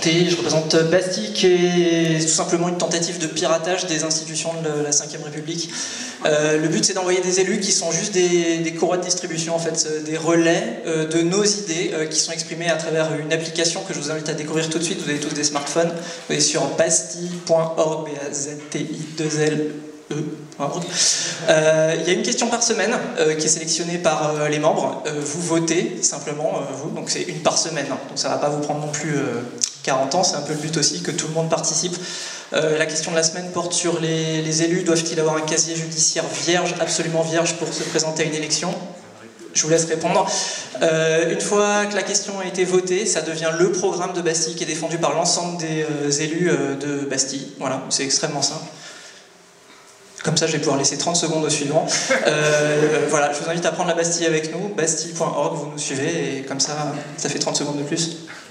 enchanté, je représente Bastille, qui est tout simplement une tentative de piratage des institutions de la Ve République. Le but, c'est d'envoyer des élus qui sont juste des courroies de distribution, en fait, des relais de nos idées qui sont exprimées à travers une application que je vous invite à découvrir tout de suite. Vous avez tous des smartphones, vous allez sur bastille.org, B-A-Z-T-I-2-L. Il y a une question par semaine qui est sélectionnée par les membres. Vous votez simplement, vous, donc c'est une par semaine. Donc ça ne va pas vous prendre non plus 40 ans, c'est un peu le but aussi que tout le monde participe. La question de la semaine porte sur les élus. Doivent-ils avoir un casier judiciaire vierge, absolument vierge, pour se présenter à une élection? Je vous laisse répondre. Une fois que la question a été votée, ça devient le programme de Bastille qui est défendu par l'ensemble des élus de Bastille. Voilà, c'est extrêmement simple. Comme ça, je vais pouvoir laisser 30 secondes au suivant. Voilà, je vous invite à prendre la Bastille avec nous, bastille.org, vous nous suivez, et comme ça, ça fait 30 secondes de plus.